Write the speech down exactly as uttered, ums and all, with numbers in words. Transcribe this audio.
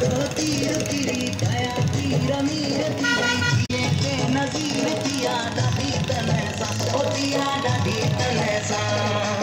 तीर तीरी दया तीर मीर तीरी जिए के नजीर दिया डाडी तने सा ओ दिया डाडी तने सा।